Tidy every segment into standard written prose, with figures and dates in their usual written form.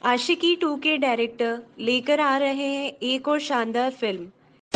आशिकी 2 के डायरेक्टर लेकर आ रहे हैं एक और शानदार फिल्म।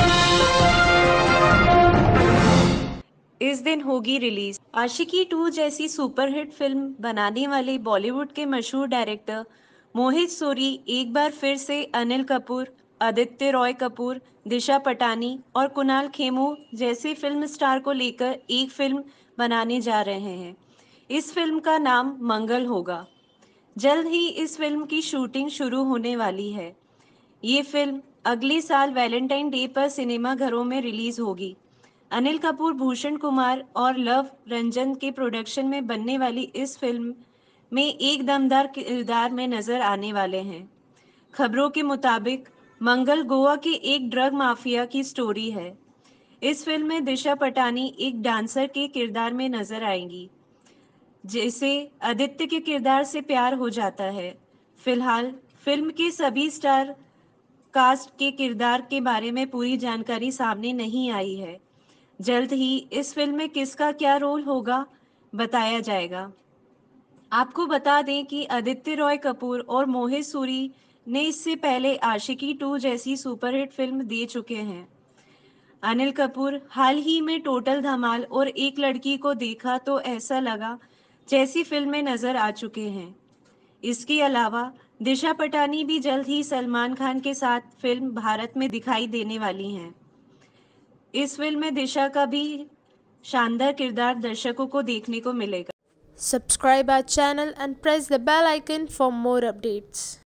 इस दिन होगी रिलीज। आशिकी 2 जैसी सुपरहिट फिल्म बनाने वाले बॉलीवुड के मशहूर डायरेक्टर मोहित सूरी एक बार फिर से अनिल कपूर, आदित्य रॉय कपूर, दिशा पटानी और कुणाल खेमू जैसे फिल्म स्टार को लेकर एक फिल्म बनाने जा रहे हैं। इस फिल्म का नाम मंगल होगा। जल्द ही इस फिल्म की शूटिंग शुरू होने वाली है। ये फिल्म अगले साल वैलेंटाइन डे पर सिनेमाघरों में रिलीज होगी। अनिल कपूर, भूषण कुमार और लव रंजन के प्रोडक्शन में बनने वाली इस फिल्म में एक दमदार किरदार में नजर आने वाले हैं। खबरों के मुताबिक मंगल गोवा के एक ड्रग माफिया की स्टोरी है। इस फिल्म में दिशा पटानी एक डांसर के किरदार में नजर आएंगी, जिसे आदित्य के किरदार से प्यार हो जाता है। फिलहाल फिल्म के सभी स्टार कास्ट के किरदार के बारे में पूरी जानकारी सामने नहीं आई है। जल्द ही इस फिल्म में किसका क्या रोल होगा बताया जाएगा। आपको बता दें कि आदित्य रॉय कपूर और मोहित सूरी ने इससे पहले आशिकी 2 जैसी सुपरहिट फिल्म दे चुके हैं। अनिल कपूर हाल ही में टोटल धमाल और एक लड़की को देखा तो ऐसा लगा जैसी फिल्में नजर आ चुके हैं। इसके अलावा दिशा पटानी भी जल्द ही सलमान खान के साथ फिल्म भारत में दिखाई देने वाली हैं। इस फिल्म में दिशा का भी शानदार किरदार दर्शकों को देखने को मिलेगा। Subscribe our channel and press the bell icon for more updates.